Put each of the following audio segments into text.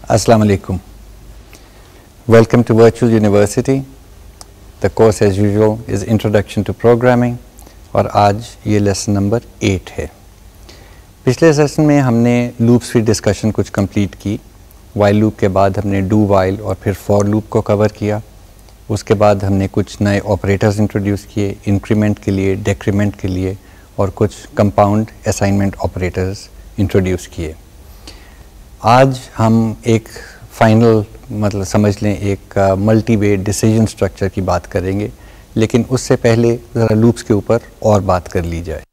Assalamu alaikum. Welcome to Virtual University. The course as usual is Introduction to Programming और आज ये lesson number 8 है। पिछले session में हमने लूप्स की डिस्कशन कुछ कंप्लीट की। वाइल लूप के बाद हमने डू वाइल और फिर फॉर लूप को कवर किया। उसके बाद हमने कुछ नए ऑपरेटर्स इंट्रोड्यूस किए, इंक्रीमेंट के लिए, डेक्रीमेंट के लिए, और कुछ कंपाउंड असाइनमेंट ऑपरेटर्स इंट्रोड्यूस किए। आज हम एक फाइनल मतलब समझ लें एक मल्टी वे डिसीजन स्ट्रक्चर की बात करेंगे, लेकिन उससे पहले ज़रा लूप्स के ऊपर और बात कर ली जाए।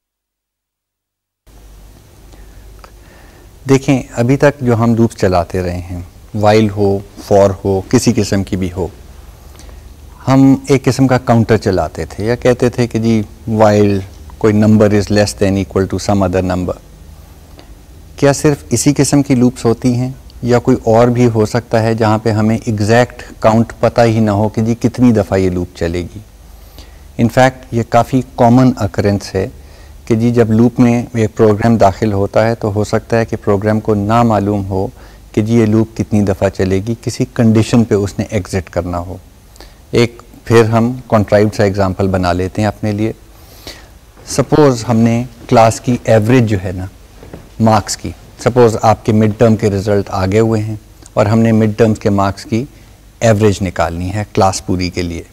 देखें, अभी तक जो हम लूप्स चलाते रहे हैं, वाइल हो, फॉर हो, किसी किस्म की भी हो, हम एक किस्म का काउंटर चलाते थे या कहते थे कि जी वाइल कोई number is less than equal to some other number. क्या सिर्फ इसी किस्म की लूप्स होती हैं या कोई और भी हो सकता है जहाँ पे हमें एग्जैक्ट काउंट पता ही ना हो कि जी कितनी दफ़ा ये लूप चलेगी? इनफैक्ट ये काफ़ी कॉमन अकरेंस है कि जी जब लूप में एक प्रोग्राम दाखिल होता है तो हो सकता है कि प्रोग्राम को ना मालूम हो कि जी ये लूप कितनी दफ़ा चलेगी, किसी कंडीशन पे उसने एग्जिट करना हो। एक फिर हम कॉन्ट्राइव्ड सा एग्जांपल बना लेते हैं अपने लिए। सपोज़ हमने क्लास की एवरेज जो है ना मार्क्स की, सपोज़ आपके मिड टर्म के रिज़ल्ट आ गए हुए हैं और हमने मिड टर्म्स के मार्क्स की एवरेज निकालनी है क्लास पूरी के लिए।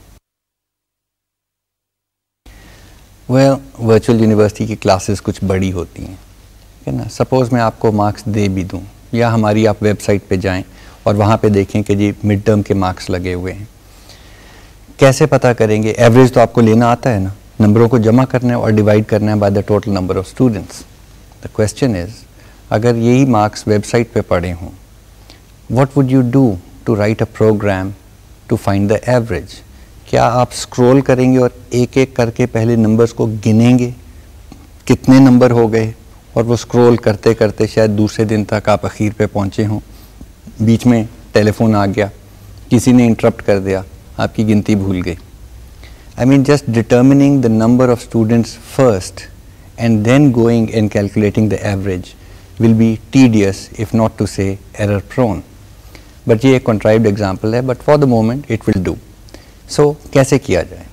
वर्चुअल यूनिवर्सिटी की क्लासेस कुछ बड़ी होती हैं, है ना। सपोज़ मैं आपको मार्क्स दे भी दूं या हमारी आप वेबसाइट पे जाएं और वहाँ पे देखें कि जी मिड टर्म के मार्क्स लगे हुए हैं। कैसे पता करेंगे? एवरेज तो आपको लेना आता है ना, नंबरों को जमा करना है और डिवाइड करना है by the total number of students. The question is, अगर यही मार्क्स वेबसाइट पे पड़े हों, what would you do to write a program to find the average? क्या आप स्क्रॉल करेंगे और एक एक करके पहले नंबर्स को गिनेंगे कितने नंबर हो गए, और वो स्क्रॉल करते करते शायद दूसरे दिन तक आप आखिर पे पहुंचे हों, बीच में टेलीफोन आ गया, किसी ने इंटरप्ट कर दिया, आपकी गिनती भूल गई। I mean, just determining the number of students first and then going and calculating the average will be tedious, if not to say error prone. But ये एक contrived example है, but for the moment it will do. So कैसे किया जाए?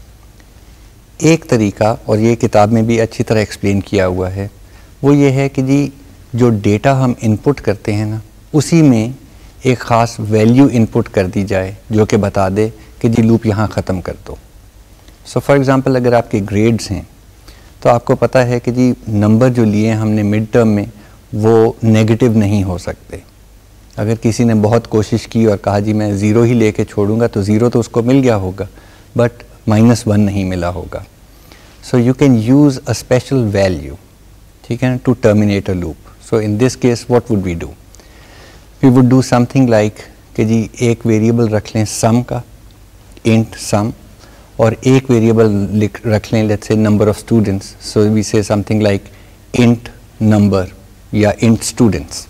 एक तरीका, और ये किताब में भी अच्छी तरह explain किया हुआ है, वो ये है कि जी जो डेटा हम input करते हैं ना, उसी में एक ख़ास वैल्यू इनपुट कर दी जाए जो कि बता दे कि जी लूप यहाँ ख़त्म कर दो। सो फॉर एग्ज़ाम्पल, अगर आपके ग्रेड्स हैं तो आपको पता है कि जी नंबर जो लिए हमने मिड टर्म में वो नेगेटिव नहीं हो सकते। अगर किसी ने बहुत कोशिश की और कहा जी मैं ज़ीरो ही लेके छोड़ूंगा, तो ज़ीरो तो उसको मिल गया होगा बट -1 नहीं मिला होगा। So you can use a special value, ठीक है ना, to terminate a loop. So in this case what would we do? We would do something like कि जी एक वेरिएबल रख लें सम का, इंट सम, और एक वेरिएबल रख लें let's say number of students. So we say something like int number या इंट स्टूडेंट्स।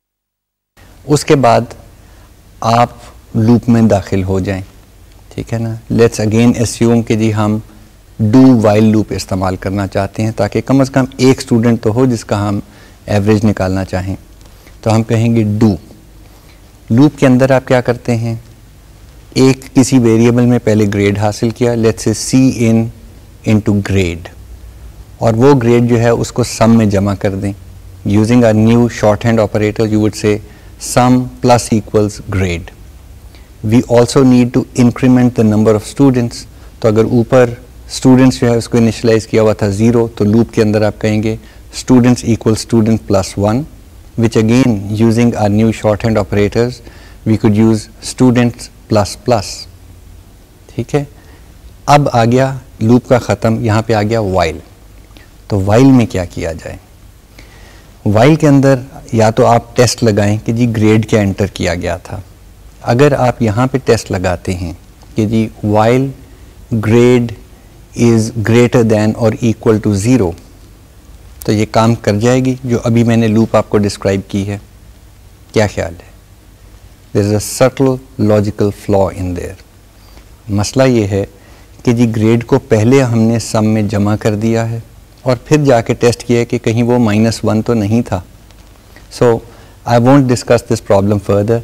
उसके बाद आप लूप में दाखिल हो जाएं, ठीक है ना। लेट्स अगेन एस्यूम कि जी हम डू वाइल लूप इस्तेमाल करना चाहते हैं ताकि कम से कम एक स्टूडेंट तो हो जिसका हम एवरेज निकालना चाहें। तो हम कहेंगे डू। लूप के अंदर आप क्या करते हैं? एक किसी वेरिएबल में पहले ग्रेड हासिल किया, let's say C into grade, और वो ग्रेड जो है उसको सम में जमा कर दें। Using a new shorthand operator you would say sum plus equals grade. We also need to increment the number of students. तो अगर ऊपर स्टूडेंट्स जो है उसको इनिशलाइज किया हुआ था 0, तो लूप के अंदर आप कहेंगे students equal student plus 1, which again using our new shorthand operators we could use students plus plus। ठीक है, अब आ गया लूप का ख़त्म, यहाँ पे आ गया while। तो while में क्या किया जाए? while के अंदर या तो आप टेस्ट लगाएं कि जी ग्रेड क्या एंटर किया गया था। अगर आप यहाँ पे टेस्ट लगाते हैं कि जी while grade is greater than or equal to 0, तो ये काम कर जाएगी जो अभी मैंने लूप आपको डिस्क्राइब की है? क्या ख्याल है? There is a subtle logical flaw in there. मसला ये है कि जी ग्रेड को पहले हमने सम में जमा कर दिया है और फिर जाके टेस्ट किया कि कहीं वो -1 तो नहीं था। So I won't discuss this problem further.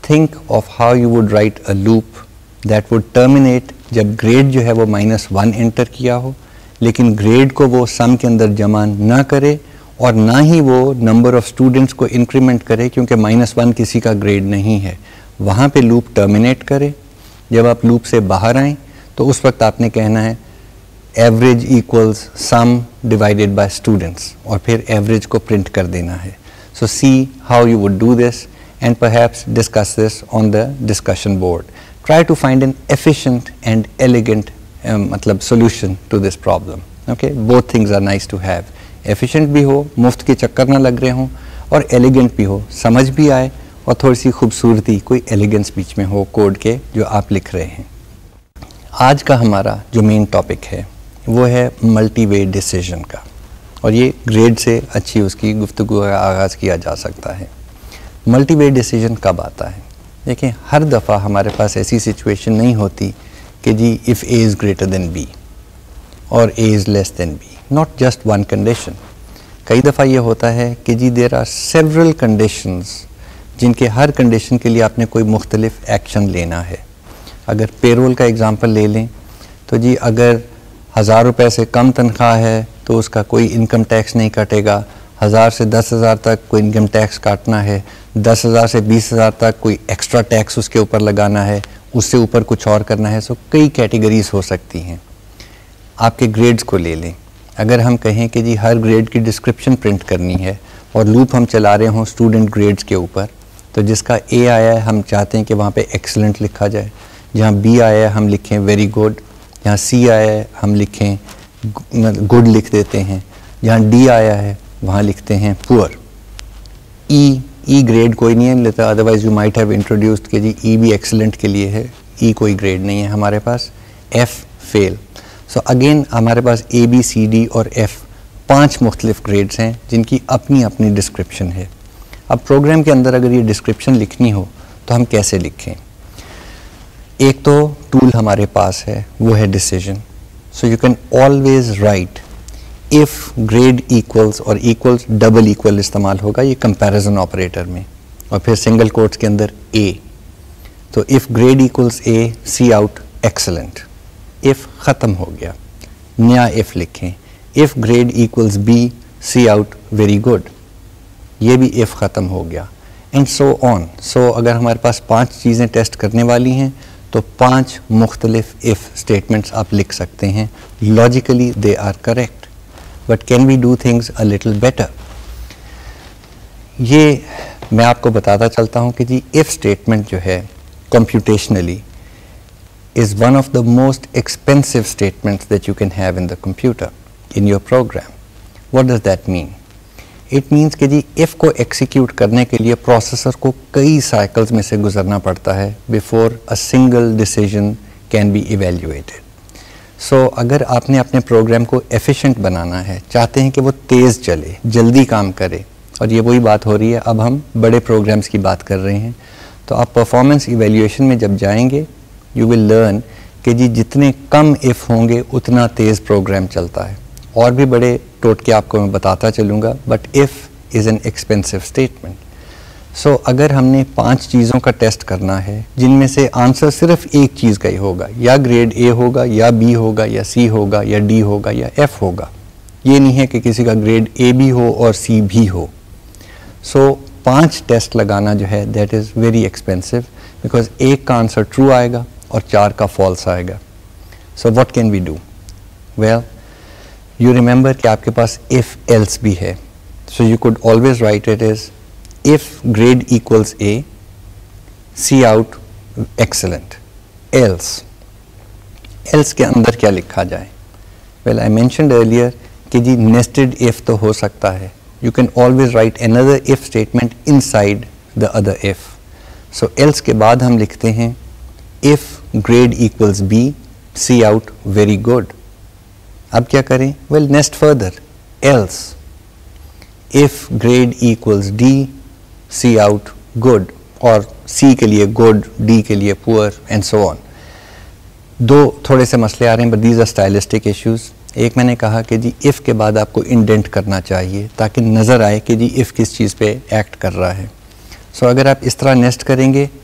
think of how you would write a loop that would terminate जब ग्रेड जो है वो -1 एंटर किया हो, लेकिन ग्रेड को वो सम के अंदर जमा ना करे और ना ही वो नंबर ऑफ स्टूडेंट्स को इंक्रीमेंट करे, क्योंकि -1 किसी का ग्रेड नहीं है। वहाँ पे लूप टर्मिनेट करे। जब आप लूप से बाहर आएँ तो उस वक्त आपने कहना है average equals sum divided by students, और फिर एवरेज को प्रिंट कर देना है। So see how you would do this and perhaps discuss this on the discussion board. Try to find an efficient and elegant solution to this problem. Okay, both things are nice to have. Efficient भी हो, मुफ्त के चक्कर ना लग रहे हों, और elegant भी हो, समझ भी आए और थोड़ी सी खूबसूरती, कोई elegance बीच में हो कोड के जो आप लिख रहे हैं। आज का हमारा जो मेन टॉपिक है वो है मल्टी-वे डिसीजन का, और ये ग्रेड से अच्छी उसकी गुफ्तगू का आगाज़ किया जा सकता है। मल्टी-वे डिसीजन कब आता है? देखिए, हर दफ़ा हमारे पास ऐसी सिचुएशन नहीं होती कि जी if A is greater than B और A is less than B, not just one condition. कई दफ़ा ये होता है कि जी देयर आर सेवरल कंडीशंस जिनके हर कंडीशन के लिए आपने कोई मुख्तलिफ एक्शन लेना है। अगर पेरोल का एग्ज़ाम्पल ले लें तो जी अगर 1000 रुपये से कम तनख्वाह है तो उसका कोई इनकम टैक्स नहीं कटेगा। 1000 से 10,000 तक कोई इनकम टैक्स काटना है, 10,000 से 20,000 तक कोई एक्स्ट्रा टैक्स उसके ऊपर लगाना है, उससे ऊपर कुछ और करना है। सो कई कैटेगरीज हो सकती हैं। आपके ग्रेड्स को ले लें। अगर हम कहें कि जी हर ग्रेड की डिस्क्रिप्शन प्रिंट करनी है और लूप हम चला रहे हों स्टूडेंट ग्रेड्स के ऊपर, तो जिसका ए आया है हम चाहते हैं कि वहाँ पे एक्सीलेंट लिखा जाए, जहाँ बी आया है हम लिखें वेरी गुड, जहाँ सी आया है हम लिखें गुड लिख देते हैं, जहाँ डी आया है वहाँ लिखते हैं पुअर। ई ग्रेड कोई नहीं है लेता, otherwise you might have introduced कि जी ई भी एक्सीलेंट के लिए है, ई कोई ग्रेड नहीं है हमारे पास। F fail. सो अगेन हमारे पास ए बी सी डी और एफ 5 मुख्तलिफ ग्रेड्स हैं जिनकी अपनी अपनी डिस्क्रिप्शन है। अब प्रोग्राम के अंदर अगर ये डिस्क्रिप्शन लिखनी हो तो हम कैसे लिखें? एक तो टूल हमारे पास है, वो है decision. So you can always write if grade equals, और इक्वल्स डबल इक्वल इस्तेमाल होगा ये कंपैरिजन ऑपरेटर में, और फिर सिंगल कोट्स के अंदर ए। तो if grade equals A, cout excellent. If ख़त्म हो गया, नया इफ़ लिखें। If grade equals B, cout very good, ये भी इफ़ ख़त्म हो गया, एंड सो ऑन। सो अगर हमारे पास 5 चीज़ें टेस्ट करने वाली हैं तो 5 मुख्तलिफ इफ़ स्टेटमेंट्स आप लिख सकते हैं। Logically they are correct, but can we do things a little better? ये मैं आपको बताता चलता हूँ कि जी इफ़ स्टेटमेंट जो है computationally is one of the most expensive statements that you can have in the computer, in your program. What does that mean? It means कि जी if को execute करने के लिए प्रोसेसर को कई cycles में से गुजरना पड़ता है before a single decision can be evaluated. So अगर आपने अपने प्रोग्राम को efficient बनाना है, चाहते हैं कि वो तेज़ चले, जल्दी काम करे, और ये वही बात हो रही है, अब हम बड़े प्रोग्राम्स की बात कर रहे हैं, तो आप परफॉर्मेंस इवेल्यूएशन में जब जाएंगे यू विल लर्न कि जी जितने कम इफ़ होंगे उतना तेज़ प्रोग्राम चलता है। और भी बड़े टोटके आपको मैं बताता चलूँगा, but if is an expensive statement. So अगर हमने 5 चीज़ों का टेस्ट करना है जिनमें से आंसर सिर्फ एक चीज़ का ही होगा, या ग्रेड ए होगा, या बी होगा, या सी होगा, या डी होगा, या एफ़ होगा, ये नहीं है कि किसी का ग्रेड ए भी हो और सी भी हो। सो 5 टेस्ट लगाना जो है that is very expensive, because एक का आंसर ट्रू आएगा और 4 का फॉल्स आएगा। So what can we do? Well, you remember कि आपके पास इफ़ एल्स भी है, so you could always write it is if grade equals A, cout excellent, else. Else के अंदर क्या लिखा जाए? वेल, आई मेंशन्ड अर्लियर कि जी नेस्टेड इफ़ तो हो सकता है। You can always write another if statement inside the other if. So else के बाद हम लिखते हैं if grade equals B, see out very good. अब क्या करें? Well, nest further. Else if grade equals D, see out good, और C के लिए good, D के लिए poor, and so on. 2 थोड़े से मसले आ रहे हैं, but these are stylistic issues. एक मैंने कहा कि जी इफ़ के बाद आपको इंडेंट करना चाहिए ताकि नज़र आए कि जी इफ़ किस चीज़ पे एक्ट कर रहा है। सो अगर आप इस तरह नेस्ट करेंगे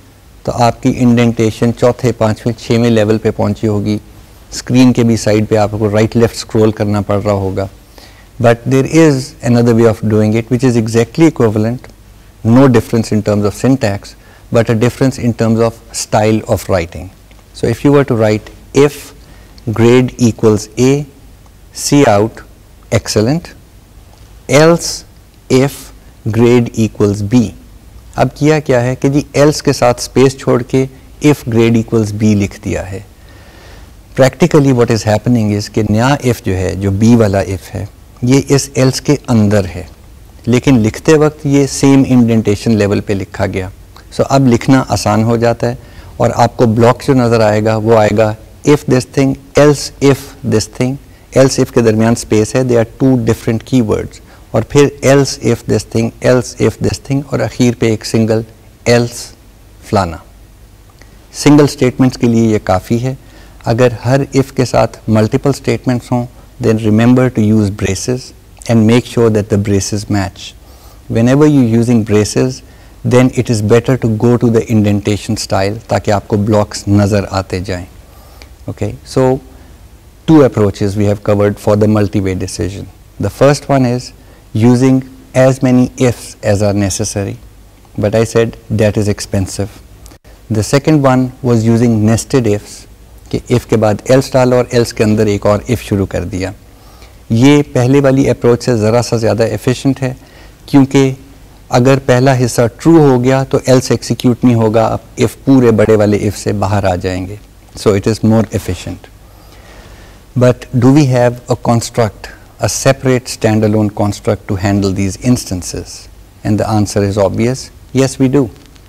तो आपकी इंडेंटेशन चौथे, पाँचवें, छठवें लेवल पे पहुंची होगी। स्क्रीन के भी साइड पे आपको राइट लेफ्ट स्क्रॉल करना पड़ रहा होगा। But there is another way of doing it which is exactly equivalent, no difference in terms of syntax but a difference in terms of style of writing. So if you were to write if grade equals A, C out excellent, else if grade equals B. अब किया क्या है कि जी else के साथ space छोड़ के if grade equals B लिख दिया है। Practically what is happening is कि नया if जो है, जो B वाला if है, ये इस else के अंदर है, लेकिन लिखते वक्त ये सेम इंडेंटेशन लेवल पे लिखा गया। सो अब लिखना आसान हो जाता है और आपको ब्लॉक जो नज़र आएगा वो आएगा if this thing else if this thing. Else if के दरमियान स्पेस है, they are two different keywords, और फिर else if this thing, else if this thing, और आखिर पे एक सिंगल एल्स फलाना। सिंगल स्टेटमेंट्स के लिए ये काफ़ी है। अगर हर इफ़ के साथ मल्टीपल स्टेटमेंट्स हों then remember to use braces and make sure that the braces match. Whenever you using braces then it is better to go to the indentation style ताकि आपको blocks नज़र आते जाएं. Okay, so 2 approaches we have covered for the multi-way decision. The first one is using as many ifs as are necessary, but I said that is expensive. The second one was using nested ifs कि if के बाद else डाला और else के अंदर एक और if शुरू कर दिया। ये पहले वाली approach से ज़रा सा ज़्यादा efficient है, क्योंकि अगर पहला हिस्सा ट्रू हो गया तो एल्स एक्सिक्यूट नहीं होगा, अब इफ पूरे बड़े वाले इफ से बाहर आ जाएंगे। So it is more efficient. But do we have a construct, a separate stand alone construct to handle these instances? And the answer is obvious, yes we do.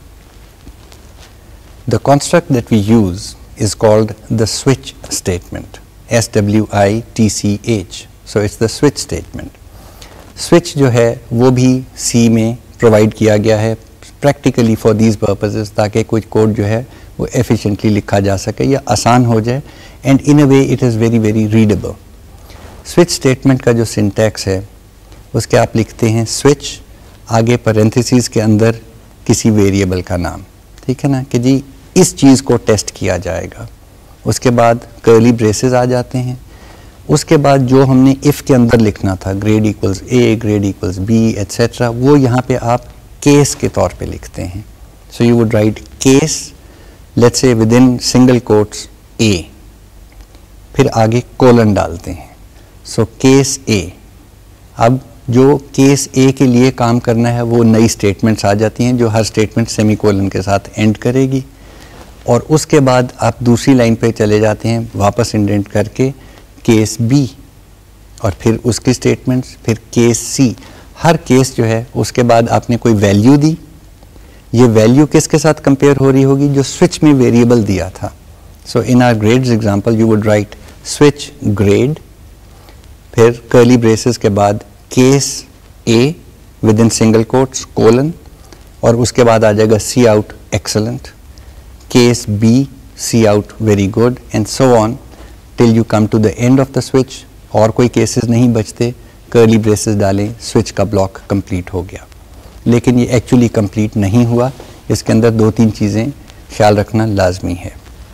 The construct that we use is called the switch statement, SWITCH. So it's the switch statement. Switch जो है वो भी C में provide किया गया है practically for these purposes, ताकि कुछ कोड जो है वो एफिशिएंटली लिखा जा सके या आसान हो जाए, and in a way it is very very readable. Switch statement का जो सिंटैक्स है उसके आप लिखते हैं स्विच, आगे पैरेंथेसिस के अंदर किसी वेरिएबल का नाम, ठीक है ना, कि जी इस चीज़ को टेस्ट किया जाएगा। उसके बाद कर्ली ब्रेसेस आ जाते हैं। उसके बाद जो हमने इफ़ के अंदर लिखना था, grade equals A, grade equals B etcetera, वो यहाँ पे आप केस के तौर पे लिखते हैं। So you would write case, let's say within single quotes A, फिर आगे कोलन डालते हैं। So case A. अब जो केस ए के लिए काम करना है वो नई स्टेटमेंट्स आ जाती हैं, जो हर स्टेटमेंट सेमी कोलन के साथ एंड करेगी, और उसके बाद आप दूसरी लाइन पे चले जाते हैं वापस इंडेंट करके केस बी, और फिर उसकी स्टेटमेंट्स, फिर केस सी। हर केस जो है उसके बाद आपने कोई वैल्यू दी, ये वैल्यू किसके साथ कंपेयर हो रही होगी? जो स्विच में वेरिएबल दिया था। So in our grades example you would write switch grade, फिर कर्ली ब्रेसेस के बाद case A within single quotes colon, और उसके बाद आ जाएगा cout excellent, case B cout very good, and so on till you come to the end of the switch। और कोई केसेस नहीं बचते, कर्ली ब्रेसेस डालें, स्विच का ब्लॉक कंप्लीट हो गया। लेकिन ये एक्चुअली कंप्लीट नहीं हुआ, इसके अंदर 2-3 चीज़ें ख्याल रखना लाजमी है।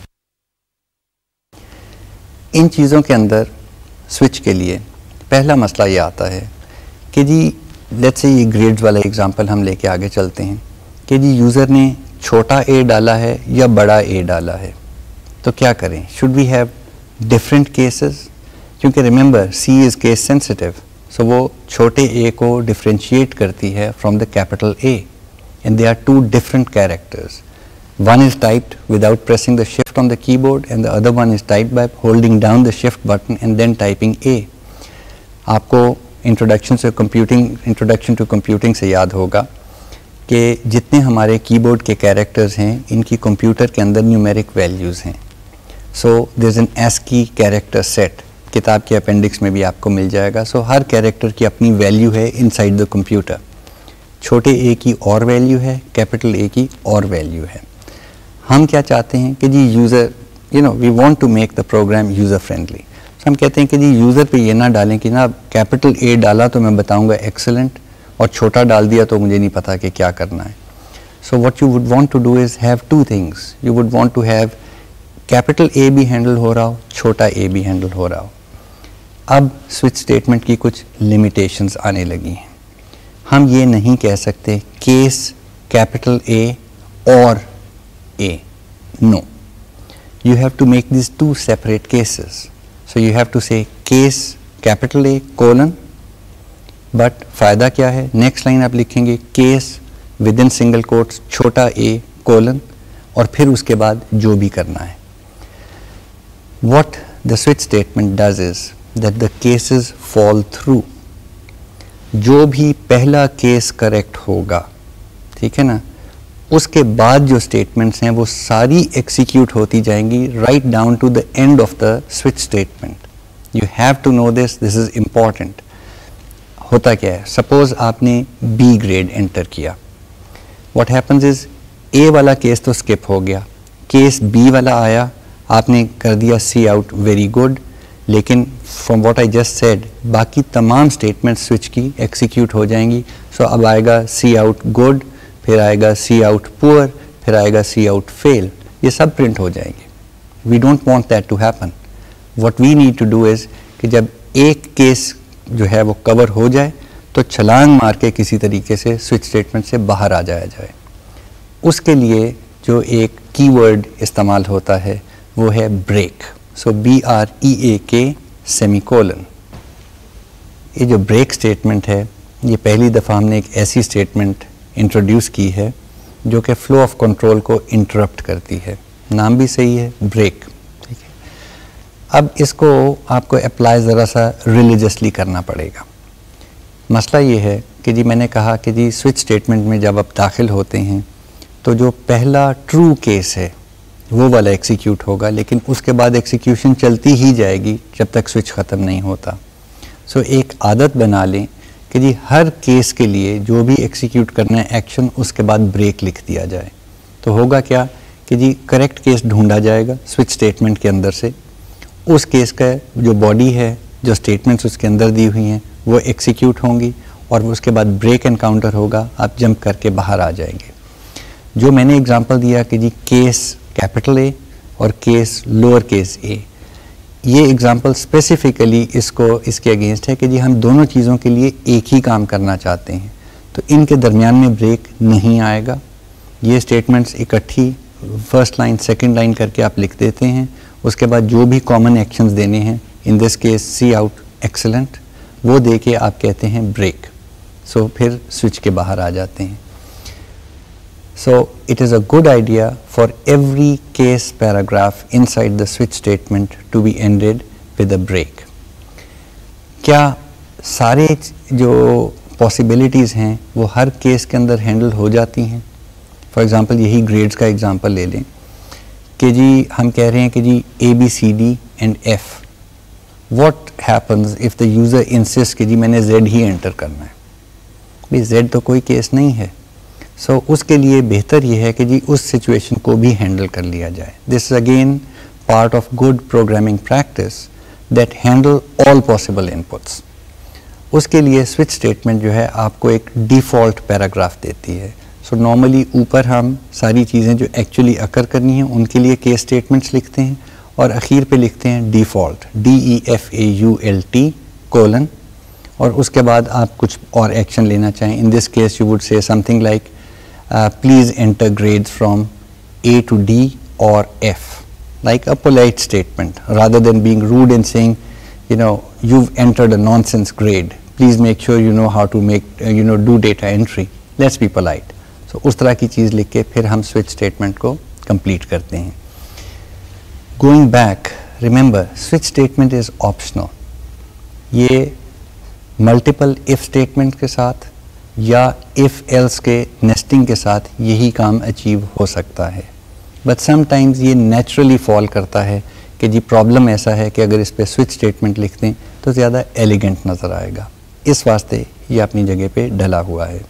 इन चीज़ों के अंदर स्विच के लिए पहला मसला ये आता है कि जी लेट्स से ये ग्रेड्स वाला एग्जांपल हम लेके आगे चलते हैं कि जी यूज़र ने छोटा ए डाला है या बड़ा ए डाला है, तो क्या करें? Should we have different cases? क्योंकि remember C is case sensitive, so वो छोटे ए को डिफ्रेंशिएट करती है from the capital A, and they are 2 different characters. One is typed without pressing the shift on the keyboard and the other one is typed by holding down the shift button and then typing A. आपको introduction to computing से याद होगा कि जितने हमारे keyboard के characters हैं इनकी कंप्यूटर के अंदर न्यूमेरिक वैल्यूज़ हैं। So there is an ASCII character set, किताब के अपेंडिक्स में भी आपको मिल जाएगा। सो हर कैरेक्टर की अपनी वैल्यू है इनसाइड द कंप्यूटर। छोटे ए की और वैल्यू है, कैपिटल ए की और वैल्यू है। हम क्या चाहते हैं कि जी user we want to make the program user friendly. तो हम कहते हैं कि जी यूज़र पे ये ना डालें कि ना कैपिटल ए डाला तो मैं बताऊंगा एक्सेलेंट, और छोटा डाल दिया तो मुझे नहीं पता कि क्या करना है। So what you would want to do is have two things. You would want to have capital A भी हैंडल हो रहा हो, छोटा a भी हैंडल हो रहा हो. अब स्विच स्टेटमेंट की कुछ लिमिटेशंस आने लगी हैं. हम ये नहीं कह सकते केस कैपिटल A और A. No. You have to make these two separate cases. So you have to say case capital A colon, but फायदा क्या है? नेक्स्ट लाइन आप लिखेंगे case within single quotes छोटा a colon और फिर उसके बाद जो भी करना है. What the switch statement does is that the cases fall through. जो भी पहला केस करेक्ट होगा, ठीक है ना, उसके बाद जो स्टेटमेंट्स हैं वो सारी एग्जीक्यूट होती जाएंगी right down to the end of the switch statement. You have to know this is important. होता क्या है, सपोज आपने बी ग्रेड एंटर किया. व्हाट हैपन्स इज ए वाला केस तो स्किप हो गया, केस बी वाला आया, आपने कर दिया सी आउट, वेरी गुड. लेकिन from what I just said बाकी तमाम स्टेटमेंट स्विच की एग्जीक्यूट हो जाएंगी. सो अब आएगा सी आउट गुड, फिर आएगा सी आउट पुअर, फिर आएगा सी आउट फेल. ये सब प्रिंट हो जाएंगे. We don't want that to happen. What we need to do is कि जब एक केस जो है वो कवर हो जाए तो छलांग मार के किसी तरीके से स्विच स्टेटमेंट से बाहर आ जाया जाए. उसके लिए जो एक कीवर्ड इस्तेमाल होता है वो है ब्रेक. सो BREAK सेमीकोलन. ये जो ब्रेक स्टेटमेंट है ये पहली दफ़ा हमने एक ऐसी स्टेटमेंट इंट्रोड्यूस की है जो कि फ्लो ऑफ कंट्रोल को इंटरप्ट करती है. नाम भी सही है, ब्रेक. ठीक है. अब इसको आपको अप्लाई ज़रा सा रिलीजियसली करना पड़ेगा. मसला ये है कि जी मैंने कहा कि जी स्विच स्टेटमेंट में जब आप दाखिल होते हैं तो जो पहला ट्रू केस है वो वाला एग्जीक्यूट होगा, लेकिन उसके बाद एग्जीक्यूशन चलती ही जाएगी जब तक स्विच ख़त्म नहीं होता. सो एक आदत बना लें कि जी हर केस के लिए जो भी एग्जीक्यूट करना है एक्शन उसके बाद ब्रेक लिख दिया जाए. तो होगा क्या कि जी करेक्ट केस ढूंढा जाएगा स्विच स्टेटमेंट के अंदर से, उस केस का जो बॉडी है, जो स्टेटमेंट्स उसके अंदर दी हुई हैं वो एग्जीक्यूट होंगी और उसके बाद ब्रेक एनकाउंटर होगा, आप जंप करके बाहर आ जाएंगे. जो मैंने एग्जांपल दिया कि जी केस कैपिटल ए और केस लोअर केस ए, ये एग्जांपल स्पेसिफिकली इसके अगेंस्ट है कि जी हम दोनों चीज़ों के लिए एक ही काम करना चाहते हैं, तो इनके दरमियान में ब्रेक नहीं आएगा. ये स्टेटमेंट्स इकट्ठी फर्स्ट लाइन सेकंड लाइन करके आप लिख देते हैं. उसके बाद जो भी कॉमन एक्शंस देने हैं, in this case cout excellent, वो दे के आप कहते हैं ब्रेक. सो फिर स्विच के बाहर आ जाते हैं. So it is a good idea for every case paragraph inside the switch statement to be ended with a break. क्या सारे जो possibilities हैं वो हर केस के अंदर हैंडल हो जाती हैं? फॉर एग्ज़ाम्पल यही ग्रेड्स का एग्ज़ाम्पल ले लें कि जी हम कह रहे हैं कि जी ABCD and F. What happens if the user insists कि जी मैंने Z ही एंटर करना है? भाई Z तो कोई केस नहीं है. सो उसके लिए बेहतर ये है कि जी उस सिचुएशन को भी हैंडल कर लिया जाए. This is again part of good programming practice that handle all possible inputs. उसके लिए स्विच स्टेटमेंट जो है आपको एक डिफ़ॉल्ट पैराग्राफ देती है. सो नॉर्मली ऊपर हम सारी चीज़ें जो एक्चुअली अकर करनी हैं उनके लिए केस स्टेटमेंट्स लिखते हैं और आखिर पे लिखते हैं डिफ़ॉल्ट DEFAULT कोलन, और उसके बाद आप कुछ और एक्शन लेना चाहें. In this case you would say something like please enter grades from A to D or F, like a polite statement, rather than being rude and saying, you know, you've entered a nonsense grade, please make sure you know how to make, do data entry. Let's be polite. So उस तरह की चीज़ लिख के फिर हम switch statement को complete करते हैं. Going back, remember switch statement is optional. ये multiple if statement के साथ या इफ़ एल्स के नेस्टिंग के साथ यही काम अचीव हो सकता है. बट समटाइम्स ये नेचुरली फॉल करता है कि जी प्रॉब्लम ऐसा है कि अगर इस पर स्विच स्टेटमेंट लिख दें तो ज़्यादा एलिगेंट नज़र आएगा. इस वास्ते ये अपनी जगह पे डला हुआ है.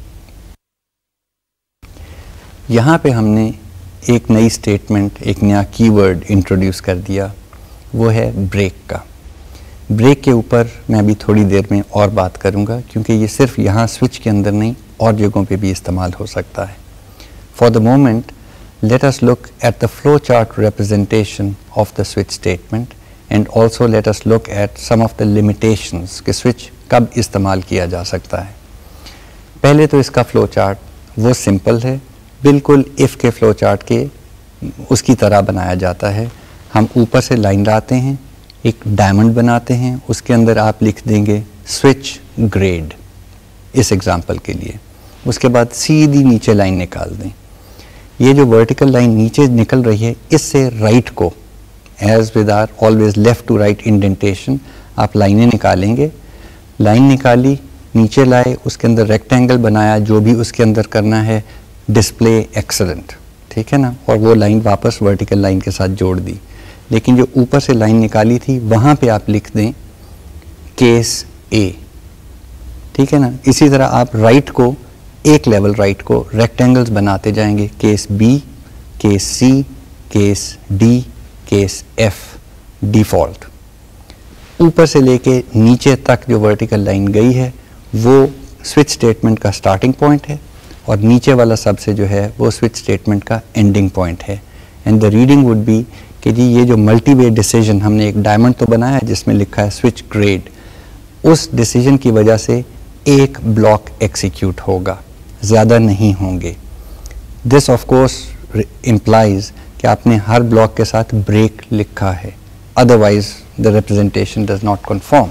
यहाँ पे हमने एक नई स्टेटमेंट, एक नया कीवर्ड इंट्रोड्यूस कर दिया, वो है ब्रेक का. ब्रेक के ऊपर मैं अभी थोड़ी देर में और बात करूंगा क्योंकि ये सिर्फ यहाँ स्विच के अंदर नहीं और जगहों पे भी इस्तेमाल हो सकता है. For the moment, let us look at the flowchart representation of the switch statement and also let us look at some of the limitations कि switch कब इस्तेमाल किया जा सकता है। पहले तो इसका flowchart वो सिंपल है, बिल्कुल if के flowchart के उसकी तरह बनाया जाता है। हम ऊपर से लाइन लाते हैं, एक डायमंड बनाते हैं, उसके अंदर आप लिख देंगे स्विच ग्रेड इस एग्जाम्पल के लिए। उसके बाद सीधी नीचे लाइन निकाल दें। ये जो वर्टिकल लाइन नीचे निकल रही है, इससे राइट को as with are always left to right indentation आप लाइनें निकालेंगे। लाइन निकाली, नीचे लाए, उसके अंदर रेक्टेंगल बनाया, जो भी उसके अंदर करना है, डिस्प्ले एक्सीलेंट, ठीक है ना, और वो लाइन वापस वर्टिकल लाइन के साथ जोड़ दी। लेकिन जो ऊपर से लाइन निकाली थी वहाँ पे आप लिख दें केस ए, ठीक है ना। इसी तरह आप राइट को एक लेवल राइट को रेक्टेंगल्स बनाते जाएंगे, case B, case C, case D, case F, default. ऊपर से लेके नीचे तक जो वर्टिकल लाइन गई है वो स्विच स्टेटमेंट का स्टार्टिंग पॉइंट है और नीचे वाला सबसे जो है वो स्विच स्टेटमेंट का एंडिंग पॉइंट है। And the reading would be कि जी ये जो मल्टी वे डिसीजन हमने एक डायमंड तो बनाया है जिसमें लिखा है स्विच ग्रेड, उस डिसीजन की वजह से एक ब्लॉक एग्जीक्यूट होगा, ज़्यादा नहीं होंगे। दिस ऑफ कोर्स इम्प्लाइज कि आपने हर ब्लॉक के साथ ब्रेक लिखा है, otherwise the representation does not conform.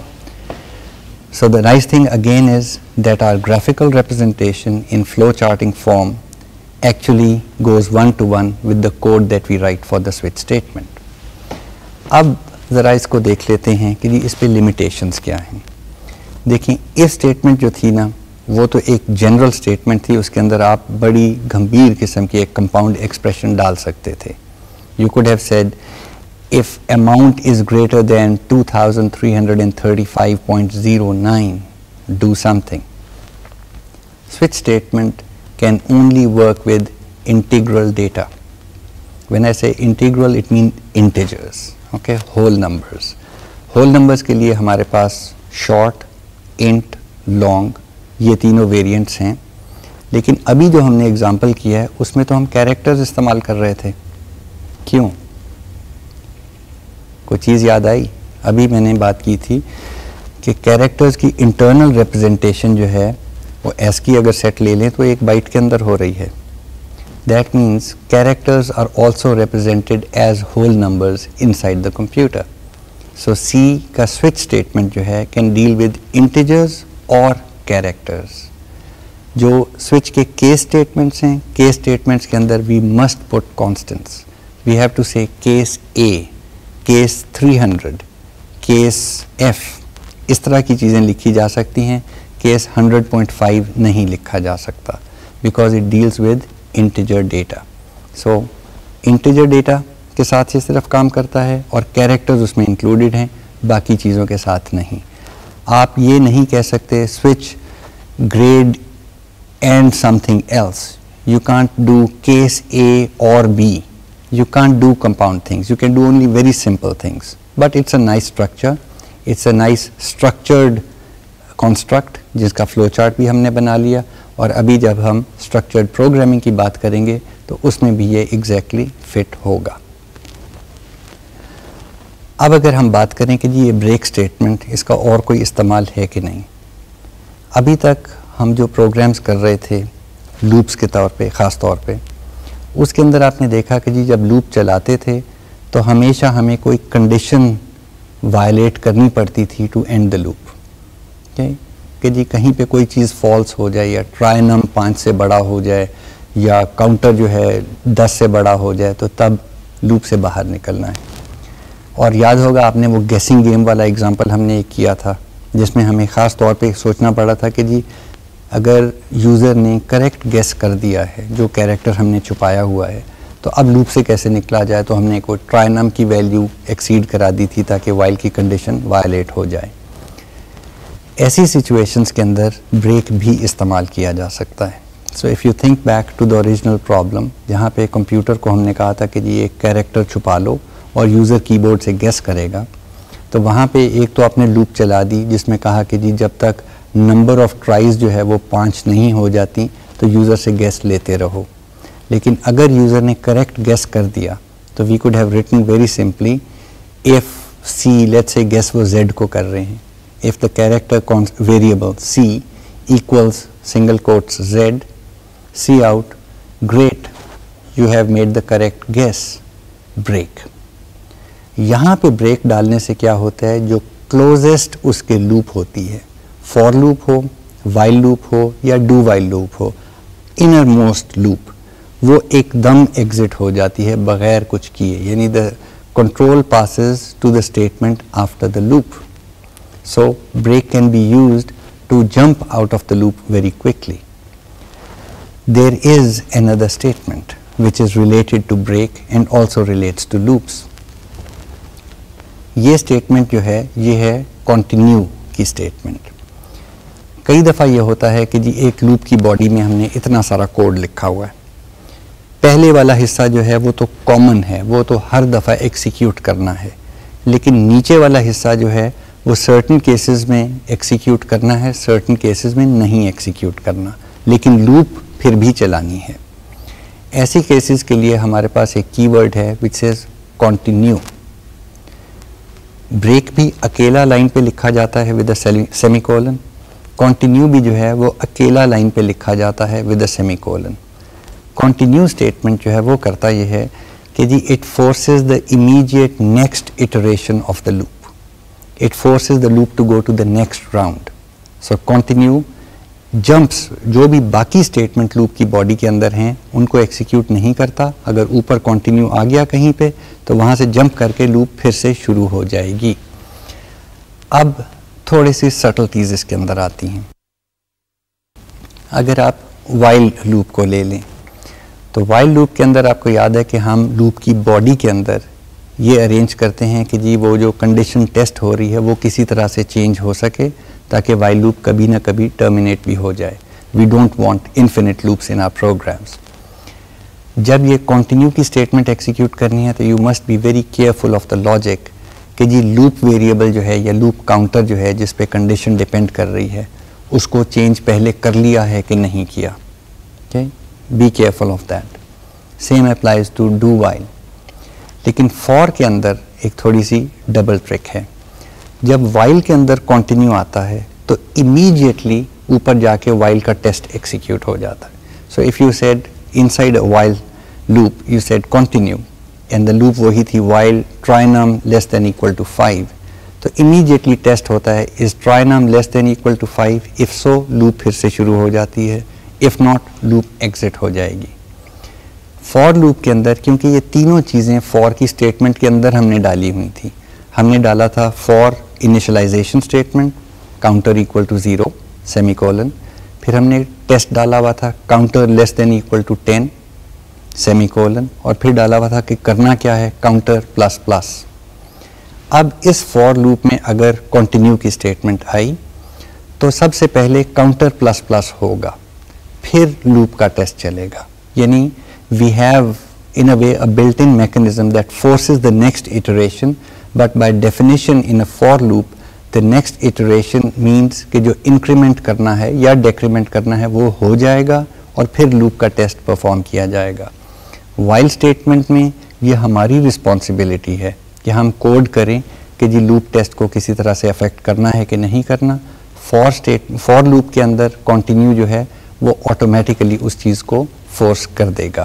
So the nice thing again is that our graphical representation in flowcharting form actually goes one-to-one with the code that we write for the switch statement. अब ज़रा इसको देख लेते हैं कि इस पे limitations क्या हैं। देखिए, इस स्टेटमेंट जो थी ना वो तो एक जनरल स्टेटमेंट थी, उसके अंदर आप बड़ी गंभीर किस्म की एक कंपाउंड एक्सप्रेशन डाल सकते थे। You could have said if amount is greater than 2335.09, do something. Switch statement can only work with integral data. When I say integral, it means integers, okay, whole numbers. Whole numbers के लिए हमारे पास short, int, long ये तीनों variants हैं। लेकिन अभी जो हमने एग्जांपल किया है उसमें तो हम कैरेक्टर्स इस्तेमाल कर रहे थे। क्यों? कोई चीज़ याद आई? अभी मैंने बात की थी कि कैरेक्टर्स की इंटरनल रिप्रेजेंटेशन जो है वो ASCII अगर सेट ले लें तो 1 बाइट के अंदर हो रही है। That means characters are also represented as whole numbers inside the computer. So C का स्विच स्टेटमेंट जो है कैन डील विद इंटीजर्स और कैरेक्टर्स। जो स्विच के केस स्टेटमेंट्स हैं, केस स्टेटमेंट्स के अंदर we must put constants. We have to say case A, case 300, case F, इस तरह की चीज़ें लिखी जा सकती हैं। केस 100.5 नहीं लिखा जा सकता because it deals with integer data. So integer data के साथ ये सिर्फ काम करता है और कैरेक्टर्स उसमें इंक्लूडेड हैं, बाकी चीज़ों के साथ नहीं। आप ये नहीं कह सकते switch grade and something else. You can't do case A और B, you can't do compound things, you can do only very simple things, but it's a nice structure, it's a nice structured construct जिसका flowchart भी हमने बना लिया। और अभी जब हम structured programming की बात करेंगे तो उसमें भी ये exactly fit होगा। अब अगर हम बात करें कि जी ये break statement इसका और कोई इस्तेमाल है कि नहीं, अभी तक हम जो programs कर रहे थे loops के तौर पे, ख़ास तौर पे, उसके अंदर आपने देखा कि जी जब लूप चलाते थे तो हमेशा हमें कोई कंडीशन वायलेट करनी पड़ती थी टू एंड द लूप, कि जी कहीं पे कोई चीज़ फॉल्स हो जाए या ट्राई नम 5 से बड़ा हो जाए या काउंटर जो है 10 से बड़ा हो जाए तो तब लूप से बाहर निकलना है। और याद होगा आपने वो गेसिंग गेम वाला एग्जांपल हमने एक किया था जिसमें हमें ख़ास तौर पे सोचना पड़ा था कि जी अगर यूज़र ने करेक्ट गेस कर दिया है जो कैरेक्टर हमने छुपाया हुआ है तो अब लूप से कैसे निकला जाए, तो हमने कोई ट्राई नम की वैल्यू एक्सीड करा दी थी ताकि वाइल की कंडीशन वायलेट हो जाए। ऐसी सिचुएशंस के अंदर ब्रेक भी इस्तेमाल किया जा सकता है। So if you think back to the original problem जहाँ पे कंप्यूटर को हमने कहा था कि जी एक कैरेक्टर छुपा लो और यूज़र कीबोर्ड से गेस करेगा, तो वहाँ पे एक तो आपने लूप चला दी जिसमें कहा कि जी जब तक नंबर ऑफ़ ट्राइज जो है वो 5 नहीं हो जाती तो यूज़र से गेस लेते रहो। लेकिन अगर यूज़र ने करेक्ट गेस कर दिया तो we could have written very simply if c, let's say guess वो z को कर रहे हैं, if the character variable c equals single quotes z, c out, great, you have made the correct guess, break. यहाँ पे break डालने से क्या होता है, जो क्लोजेस्ट उसके लूप होती है, फॉर लूप हो, वाइल लूप हो या डू वाइल लूप हो, इनर मोस्ट लूप, वो एकदम एग्जिट हो जाती है बगैर कुछ किए, यानी the control passes to the statement after the loop. So break can be used to jump out of the loop very quickly. There is another statement which is related to break and also relates to loops. ये statement जो है ये है continue की statement. कई दफ़ा ये होता है कि जी एक लूप की बॉडी में हमने इतना सारा कोड लिखा हुआ है, पहले वाला हिस्सा जो है वो तो कॉमन है, वो तो हर दफ़ा एग्जीक्यूट करना है, लेकिन नीचे वाला हिस्सा जो है वो सर्टन केसेस में एग्जीक्यूट करना है, सर्टन केसेस में नहीं एग्जीक्यूट करना, लेकिन लूप फिर भी चलानी है। ऐसे केसेस के लिए हमारे पास एक कीवर्ड है विच सेज कंटिन्यू। ब्रेक भी अकेला लाइन पे लिखा जाता है विद अ सेमीकोलन, कंटिन्यू भी जो है वो अकेला लाइन पे लिखा जाता है with a semicolon. Continue statement जो है वो करता ये है कि जी it forces the immediate next iteration of the loop, it forces the loop to go to the next round. So continue jumps, जो भी बाकी स्टेटमेंट लूप की बॉडी के अंदर हैं उनको एग्जीक्यूट नहीं करता, अगर ऊपर कंटिन्यू आ गया कहीं पे तो वहाँ से जंप करके लूप फिर से शुरू हो जाएगी। अब थोड़ी सी सटल्टीज इसके अंदर आती हैं। अगर आप वाइल लूप को ले लें तो वाइल लूप के अंदर आपको याद है कि हम लूप की बॉडी के अंदर ये अरेंज करते हैं कि जी वो जो कंडीशन टेस्ट हो रही है वो किसी तरह से चेंज हो सके ताकि वाइल लूप कभी ना कभी टर्मिनेट भी हो जाए। We don't want infinite loops in our programs. जब ये कंटिन्यू की स्टेटमेंट एग्जीक्यूट करनी है तो you must be very careful of the logic कि जी लूप वेरिएबल जो है या लूप काउंटर जो है जिस पे कंडीशन डिपेंड कर रही है उसको चेंज पहले कर लिया है कि नहीं किया। Okay, be careful of that. Same applies to do while. लेकिन फॉर के अंदर एक थोड़ी सी डबल ट्रिक है। जब वाइल के अंदर कंटिन्यू आता है तो इमीडिएटली ऊपर जाके वाइल का टेस्ट एग्जीक्यूट हो जाता है। So if you said inside a while loop you said continue and the loop वही थी while trynum less than equal to 5, तो इमीडिएटली टेस्ट होता है is trynum less than equal to 5, if so loop फिर से शुरू हो जाती है, इफ़ नॉट लूप एग्जिट हो जाएगी। फॉर लूप के अंदर क्योंकि ये तीनों चीज़ें फॉर की स्टेटमेंट के अंदर हमने डाली हुई थी, हमने डाला था for initialization statement counter equal to 0 semicolon, फिर हमने टेस्ट डाला हुआ था counter less than equal to 10 semicolon, और फिर डाला हुआ था कि करना क्या है काउंटर प्लस प्लस। अब इस फॉर लूप में अगर कंटिन्यू की स्टेटमेंट आई तो सबसे पहले काउंटर प्लस प्लस होगा, फिर लूप का टेस्ट चलेगा। यानी we have in a way a built-in mechanism that forces the next iteration, but by definition in a for loop the next iteration means कि जो increment करना है या decrement करना है वो हो जाएगा और फिर loop का test perform किया जाएगा। while statement में ये हमारी responsibility है कि हम कोड करें कि जी loop test को किसी तरह से affect करना है कि नहीं करना। for loop के अंदर continue जो है वो automatically उस चीज़ को force कर देगा।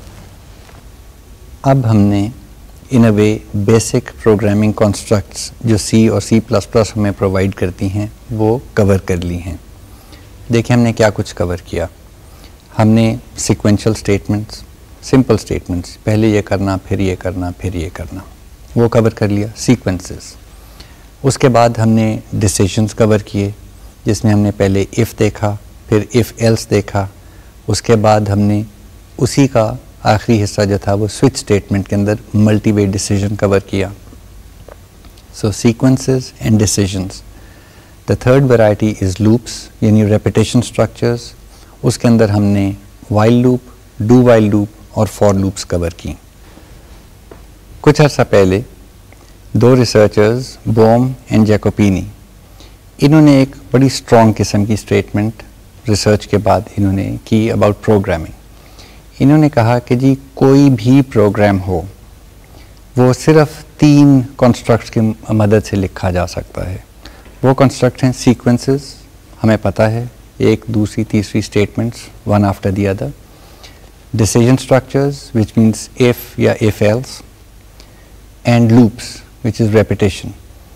अब हमने in a way basic programming constructs जो C और C++ हमें प्रोवाइड करती हैं वो कवर कर ली हैं। देखिए हमने क्या कुछ कवर किया। हमने सीक्वेंशियल स्टेटमेंट्स, सिंपल स्टेटमेंट्स, पहले ये करना फिर ये करना फिर ये करना, वो कवर कर लिया, सीक्वेंसेस। उसके बाद हमने डिसीजंस कवर किए जिसमें हमने पहले इफ़ देखा, फिर इफ़ एल्स देखा, उसके बाद हमने उसी का आखिरी हिस्सा जो था वो स्विच स्टेटमेंट के अंदर मल्टी वे डिसीजन कवर किया। So sequences and decisions. The third variety is loops यानी रेपिटेशन स्ट्रक्चर्स। उसके अंदर हमने while loop, do while loop और फॉर लूप्स कवर की। कुछ अर्सा पहले दो रिसर्चर्स बोम एंड जैकोपिनी, इन्होंने एक बड़ी स्ट्रॉन्ग किस्म की स्टेटमेंट रिसर्च के बाद इन्होंने की अबाउट प्रोग्रामिंग। इन्होंने कहा कि जी कोई भी प्रोग्राम हो वो सिर्फ 3 कंस्ट्रक्ट्स की मदद से लिखा जा सकता है। वो कंस्ट्रक्ट हैं सीक्वेंसेस, हमें पता है, एक दूसरी तीसरी statements one after the other, decision structures which means if या if else, and loops which is repetition.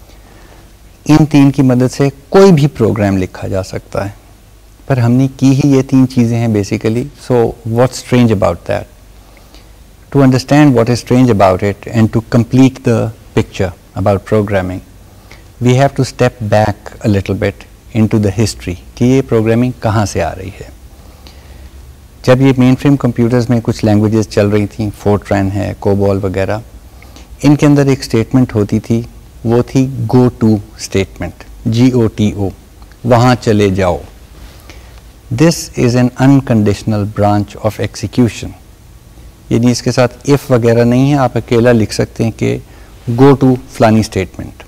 इन 3 की मदद से कोई भी प्रोग्राम लिखा जा सकता है, पर हमने की ही ये 3 चीज़ें हैं basically. So what's strange about that? To understand what is strange about it and to complete the picture about programming, we have to step back a little bit into the history कि ये programming कहाँ से आ रही है। जब ये main frame computers में कुछ लैंग्वेजेस चल रही थी, फोर्ट्रैन है, कोबॉल वगैरह, इनके अंदर एक स्टेटमेंट होती थी, वो थी गो टू स्टेटमेंट, GOTO, वहाँ चले जाओ। This is an unconditional branch of execution, यानी इसके साथ इफ़ वगैरह नहीं है, आप अकेला लिख सकते हैं कि गो टू फलानी स्टेटमेंट।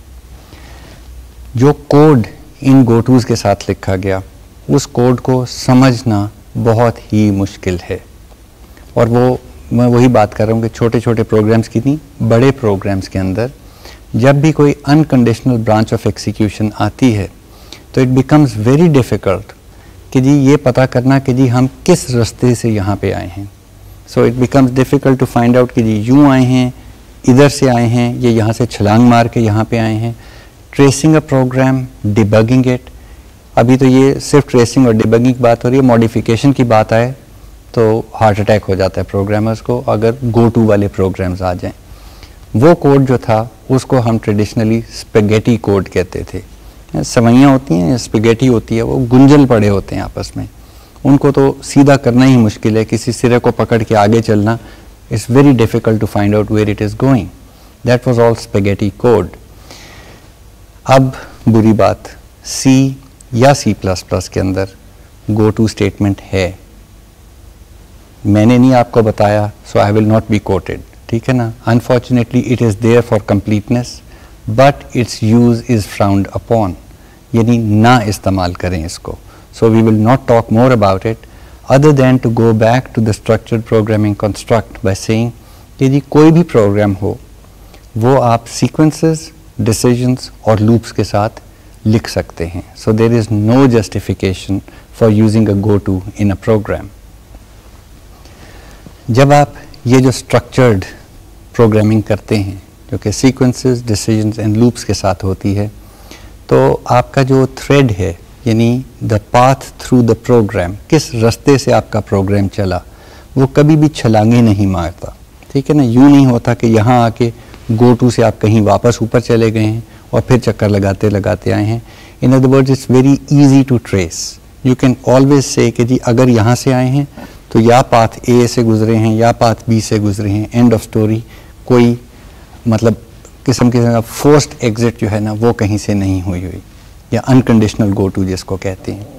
जो कोड इन गो टूज़ के साथ लिखा गया, उस कोड को समझना बहुत ही मुश्किल है। और वो मैं वही बात कर रहा हूँ कि छोटे छोटे प्रोग्राम्स की नहीं, बड़े प्रोग्राम्स के अंदर जब भी कोई अनकंडीशनल ब्रांच ऑफ एग्जीक्यूशन आती है तो इट बिकम्स वेरी डिफ़िकल्ट कि जी ये पता करना कि जी हम किस रास्ते से यहाँ पे आए हैं। So it becomes difficult to find out कि जी यूँ आए हैं, इधर से आए हैं, ये यहाँ से छलांग मार के यहाँ पे आए हैं। Tracing a program, debugging it, अभी तो ये सिर्फ ट्रेसिंग और डिबगिंग की बात हो रही है, मॉडिफिकेशन की बात आए तो हार्ट अटैक हो जाता है प्रोग्रामर्स को अगर गो टू वाले प्रोग्राम्स आ जाएं। वो कोड जो था उसको हम ट्रेडिशनली स्पेगेटी कोड कहते थे। सवैयाँ होती हैं, स्पेगेटी होती है, वो गुंजल पड़े होते हैं आपस में, उनको तो सीधा करना ही मुश्किल है, किसी सिरे को पकड़ के आगे चलना it's very difficult to find out where it is going. That was all spaghetti code. अब बुरी बात, सी या C++ के अंदर गो टू स्टेटमेंट है। मैंने नहीं आपको बताया, so I will not be quoted, ठीक है ना। Unfortunately it is there for completeness but its use is frowned upon, यानी ना इस्तेमाल करें इसको। So we will not talk more about it other than to go back to the structured programming construct by saying कि जी कोई भी programme हो वो आप sequences, decisions और loops के साथ लिख सकते हैं। So there is no justification for using a go-to in a program. जब आप ये जो structured programming करते हैं जो कि sequences, decisions and loops के साथ होती है, तो आपका जो thread है यानी the path through the program, किस रास्ते से आपका प्रोग्राम चला, वो कभी भी छलांगे नहीं मारता, ठीक है ना। यूँ नहीं होता कि यहाँ आके गो टू से आप कहीं वापस ऊपर चले गए हैं और फिर चक्कर लगाते लगाते आए हैं। In other words it's very easy to trace. You can always say कि जी अगर यहाँ से आए हैं तो या पाथ ए से गुजरे हैं या पाथ बी से गुजरे हैं, एंड ऑफ स्टोरी। कोई मतलब किस्म के फोर्स्ड एग्जिट जो है ना वो कहीं से नहीं हुई या अनकंडीशनल गो टू जिसको कहते हैं।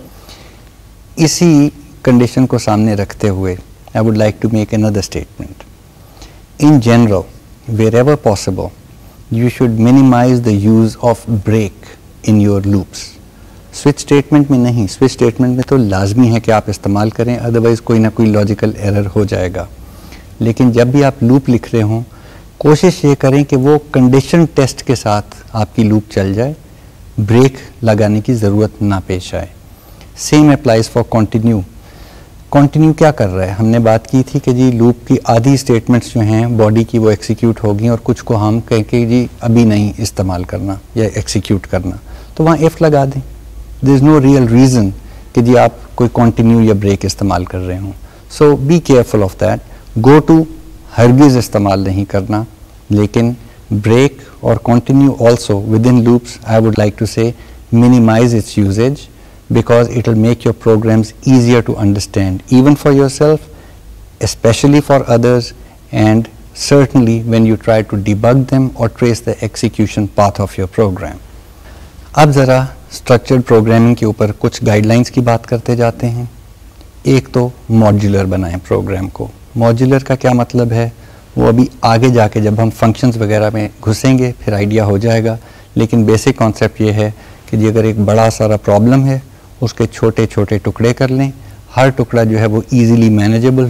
इसी कंडीशन को सामने रखते हुए I would like to make another statement. In general wherever possible you should minimize the use of break in your loops. Switch statement में नहीं, स्विच स्टेटमेंट में तो लाजमी है कि आप इस्तेमाल करें, अदरवाइज़ कोई ना कोई लॉजिकल एरर हो जाएगा। लेकिन जब भी आप लूप लिख रहे हों कोशिश ये करें कि वो कंडीशन टेस्ट के साथ आपकी लूप चल जाए, ब्रेक लगाने की ज़रूरत ना पेश आए। Same applies for continue. Continue क्या कर रहा है, हमने बात की थी कि जी लूप की आधी स्टेटमेंट्स जो हैं बॉडी की वो एक्सिक्यूट होगी और कुछ को हम कहें कि जी अभी नहीं इस्तेमाल करना या एक्सिक्यूट करना, तो वहाँ इफ़ लगा दें। There is no real reason कि जी आप कोई कंटिन्यू या ब्रेक इस्तेमाल कर रहे हों। So be careful of that. Go to हरगिज़ इस्तेमाल नहीं करना, लेकिन ब्रेक और continue also within loops I would like to say minimize its usages, because it will make your programs easier to understand, even for yourself, especially for others, and certainly when you try to debug them or trace the execution path of your program. अब ज़रा structured programming के ऊपर कुछ guidelines की बात करते जाते हैं। एक तो modular बनाएं प्रोग्राम को। modular का क्या मतलब है वो अभी आगे जाके जब हम functions वगैरह में घुसेंगे फिर आइडिया हो जाएगा, लेकिन बेसिक कॉन्सेप्ट ये है कि जी अगर एक बड़ा सारा प्रॉब्लम है उसके छोटे छोटे टुकड़े कर लें, हर टुकड़ा जो है वो इजीली मैनेजेबल हो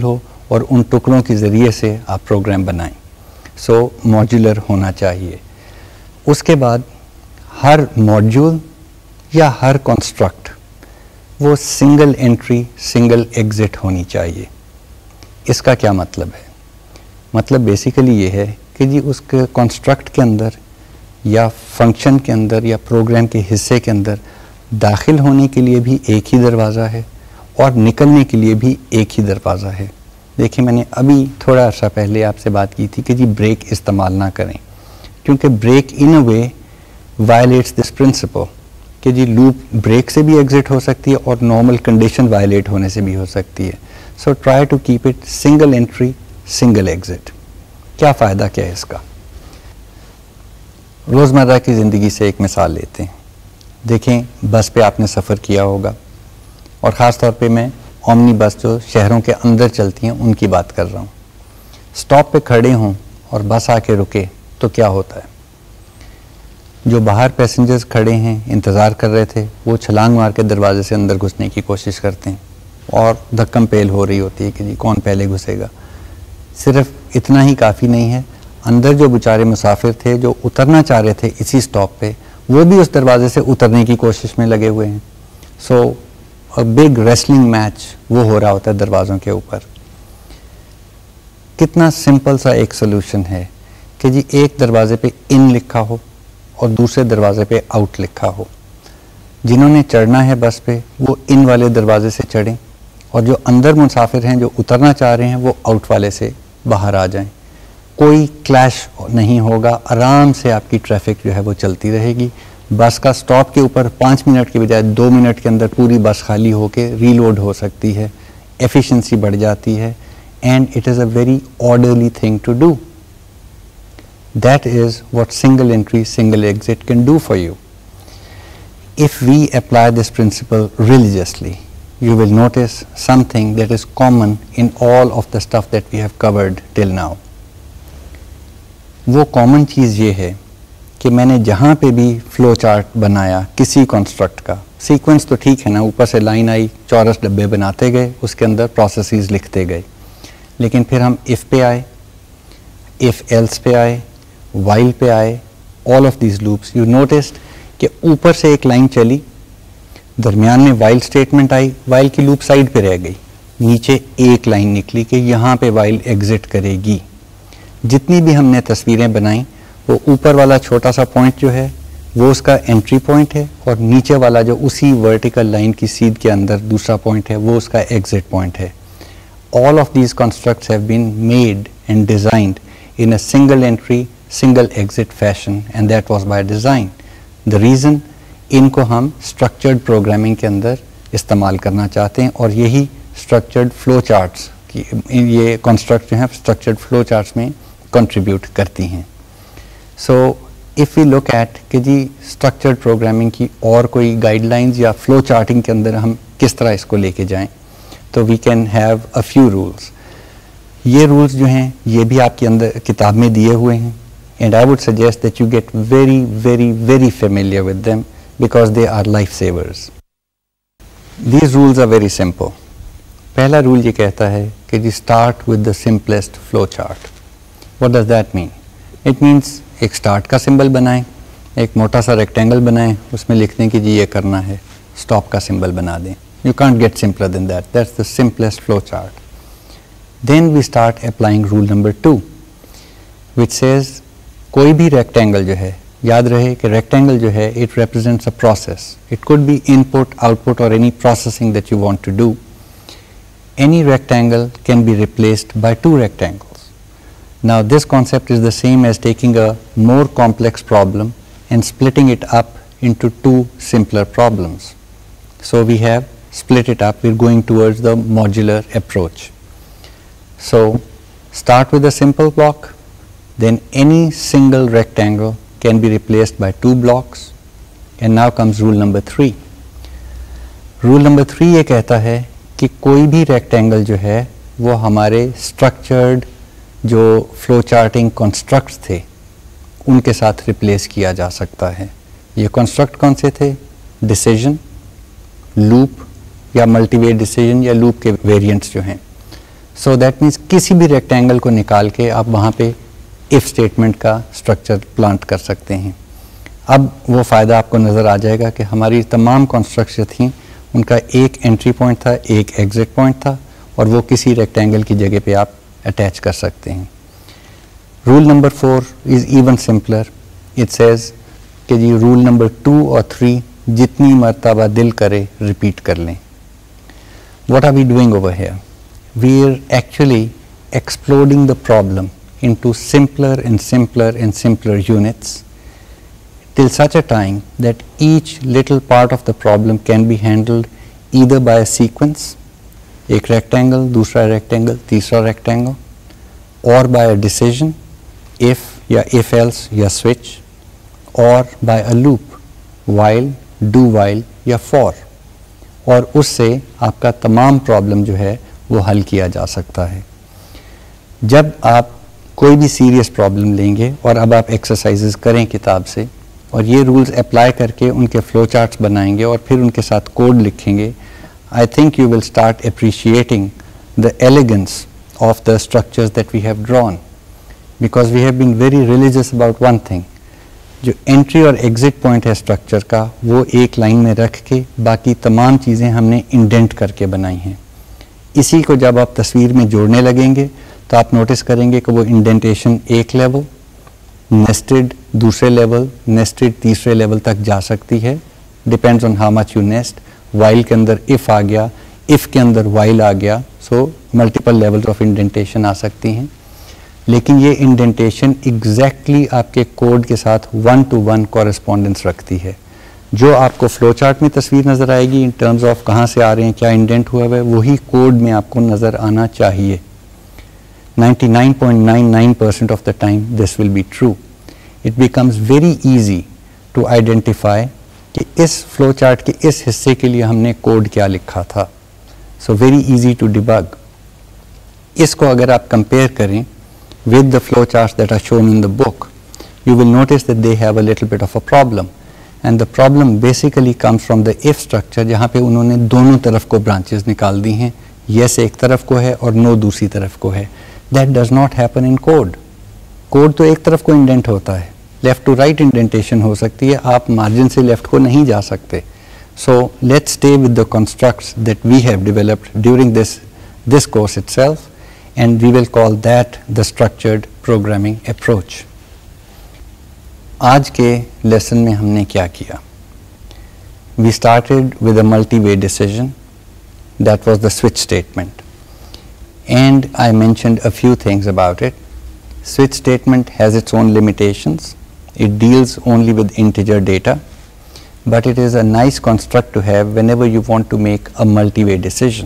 और उन टुकड़ों के ज़रिए से आप प्रोग्राम बनाएं। सो मॉड्यूलर होना चाहिए। उसके बाद हर मॉड्यूल या हर कंस्ट्रक्ट वो सिंगल एंट्री सिंगल एग्ज़िट होनी चाहिए। इसका क्या मतलब है? मतलब बेसिकली ये है कि जी उसके कंस्ट्रक्ट के अंदर या फंक्शन के अंदर या प्रोग्राम के हिस्से के अंदर दाखिल होने के लिए भी एक ही दरवाज़ा है और निकलने के लिए भी एक ही दरवाज़ा है। देखिए, मैंने अभी थोड़ा अर्सा पहले आपसे बात की थी कि जी ब्रेक इस्तेमाल ना करें, क्योंकि break in a way violates this principle कि जी लूप ब्रेक से भी एग्जिट हो सकती है और नॉर्मल कंडीशन वायलेट होने से भी हो सकती है। So try to keep it single entry single exit. क्या फ़ायदा क्या है इसका? रोज़मर्रा की ज़िंदगी से एक मिसाल लेते हैं। देखें, बस पे आपने सफ़र किया होगा और ख़ास तौर पे मैं ओमनी बस जो शहरों के अंदर चलती हैं उनकी बात कर रहा हूँ। स्टॉप पे खड़े हों और बस आके रुके तो क्या होता है? जो बाहर पैसेंजर्स खड़े हैं इंतज़ार कर रहे थे वो छलांग मार के दरवाजे से अंदर घुसने की कोशिश करते हैं और धक्कम पेल हो रही होती है कि जी कौन पहले घुसेगा। सिर्फ इतना ही काफ़ी नहीं है, अंदर जो बेचारे मुसाफिर थे जो उतरना चाह रहे थे इसी स्टॉप पे, वो भी उस दरवाजे से उतरने की कोशिश में लगे हुए हैं। So a big wrestling match वो हो रहा होता है दरवाज़ों के ऊपर। कितना सिंपल सा एक सोल्यूशन है कि जी एक दरवाजे पे इन लिखा हो और दूसरे दरवाजे पे आउट लिखा हो। जिन्होंने चढ़ना है बस पे वो इन वाले दरवाजे से चढ़ें और जो अंदर मुसाफिर हैं जो उतरना चाह रहे हैं वो आउट वाले से बाहर आ जाएं। कोई क्लैश नहीं होगा, आराम से आपकी ट्रैफिक जो है वो चलती रहेगी। बस का स्टॉप के ऊपर 5 मिनट के बजाय 2 मिनट के अंदर पूरी बस खाली होके रीलोड हो सकती है, एफिशिएंसी बढ़ जाती है, and it is a very orderly thing to do. That is what single entry, single exit can do for you. If we apply this principle religiously, you will notice something that is common in all of the stuff that we have covered till now. वो common चीज़ ये है कि मैंने जहाँ पे भी flow chart बनाया किसी कॉन्स्ट्रक्ट का, सीक्वेंस तो ठीक है ना, ऊपर से लाइन आई, चौरस डब्बे बनाते गए, उसके अंदर प्रोसेसेस लिखते गए, लेकिन फिर हम इफ़ पे आए, इफ़ एल्स पे आए, वाइल पे आए, all of these loops, you noticed कि ऊपर से एक लाइन चली, दरमियान में वाइल स्टेटमेंट आई, वाइल की लूप साइड पे रह गई, नीचे एक लाइन निकली कि यहाँ पे वाइल एग्जिट करेगी। जितनी भी हमने तस्वीरें बनाई वो ऊपर वाला छोटा सा पॉइंट जो है वो उसका एंट्री पॉइंट है और नीचे वाला जो उसी वर्टिकल लाइन की सीध के अंदर दूसरा पॉइंट है वो उसका एग्जिट पॉइंट है। All of these constructs have been made and designed in a single entry, single exit fashion, and that was by design. The reason इनको हम structured programming के अंदर इस्तेमाल करना चाहते हैं और यही structured flow charts की ये construct जो हैं structured flow charts में contribute करती हैं। So if we look at कि जी structured programming की और कोई guidelines या flow charting के अंदर हम किस तरह इसको लेके जाएं, तो we can have a few rules. ये रूल्स जो हैं ये भी आपके अंदर किताब में दिए हुए हैं, and I would suggest that you get very very very familiar with them because they are life savers. These rules are very simple. पहला रूल ये कहता है कि जी start with the simplest flow chart. What does that mean? It means एक start का symbol बनाएं, एक मोटा सा रेक्टेंगल बनाएं, उसमें लिख दें कि जी ये करना है, स्टॉप का सिंबल बना दें। You can't get simpler than that, that's the simplest flow chart. Then we start applying rule number 2, which says कोई भी rectangle जो है, याद रहे कि rectangle जो है it represents a process. It could be input, output or any processing that you want to do. Any rectangle can be replaced by 2 rectangles. Now this concept is the same as taking a more complex problem and splitting it up into 2 simpler problems. So we have split it up, we're going towards the modular approach. So start with a simple block, then any single rectangle can be replaced by 2 blocks, and now comes rule number 3. Rule number 3 ये कहता है कि कोई भी rectangle जो है वो हमारे structured जो flow charting constructs थे उनके साथ replace किया जा सकता है। ये construct कौन से थे? Decision, loop या multi-way decision या loop के variants जो हैं। सो दैट मीन्स किसी भी रेक्टेंगल को निकाल के आप वहाँ पे इफ स्टेटमेंट का स्ट्रक्चर प्लांट कर सकते हैं। अब वो फ़ायदा आपको नज़र आ जाएगा कि हमारी तमाम कंस्ट्रक्ट्स थी उनका एक एंट्री पॉइंट था, एक एग्जिट पॉइंट था, और वो किसी रेक्टेंगल की जगह पे आप अटैच कर सकते हैं। Rule number 4 is even simpler. It says कि जी रूल नंबर 2 और 3 जितनी मरतबा दिल करे रिपीट कर लें। What are we doing over here? We are actually exploding the problem into simpler and simpler and simpler units till such a time that each little part of the problem can be handled either by a sequence, एक rectangle, दूसरा rectangle, तीसरा rectangle, or by a decision, if या if else या switch, or by a loop, while, do while या for, और उससे आपका तमाम प्रॉब्लम जो है वो हल किया जा सकता है। जब आप कोई भी सीरियस प्रॉब्लम लेंगे और अब आप एक्सरसाइजेस करें किताब से और ये रूल्स अप्लाई करके उनके फ्लो चार्ट्स बनाएंगे और फिर उनके साथ कोड लिखेंगे, I think you will start appreciating the elegance of the structures that we have drawn, because we have been very religious about one thing, जो एंट्री और एग्जिट पॉइंट है स्ट्रक्चर का वो एक लाइन में रख के बाकी तमाम चीज़ें हमने इंडेंट करके बनाई हैं। इसी को जब आप तस्वीर में जोड़ने लगेंगे तो आप नोटिस करेंगे कि वो इंडेंटेशन एक लेवल, नेस्टेड दूसरे लेवल, नेस्टेड तीसरे लेवल तक जा सकती है, depends on how much you nest. While के अंदर इफ़ आ गया, इफ़ के अंदर वाइल आ गया, so multiple levels of indentation आ सकती हैं। लेकिन ये इंडेंटेशन एग्जैक्टली आपके कोड के साथ 1-to-1 कॉरेस्पॉन्डेंस रखती है। जो आपको फ्लो चार्ट में तस्वीर नज़र आएगी इन टर्म्स ऑफ कहाँ से आ रहे हैं, क्या इंडेंट हुआ है, वही कोड में आपको नज़र आना चाहिए। 99.99% of the time this will be true. It becomes very easy to identify कि इस फ्लो चार्ट के इस हिस्से के लिए हमने कोड क्या लिखा था। So very easy to debug. इसको अगर आप कंपेयर करें with the flow charts that are shown in the book, you will notice that they have a little bit of a problem, and the problem basically comes from the if structure, जहाँ पे उन्होंने दोनों तरफ को branches निकाल दी हैं, yes एक तरफ को है और no दूसरी तरफ को है। That does not happen in code. Code तो एक तरफ को indent होता है, left to right indentation हो सकती है, आप margin से left को नहीं जा सकते। So let's stay with the constructs that we have developed during this course itself, and we will call that the structured programming approach. आज के लेसन में हमने क्या किया? We started with a multi-way decision. That was the switch statement. And I mentioned a few things about it. Switch statement has its own limitations. It deals only with integer data, but it is a nice construct to have whenever you want to make a multi-way decision.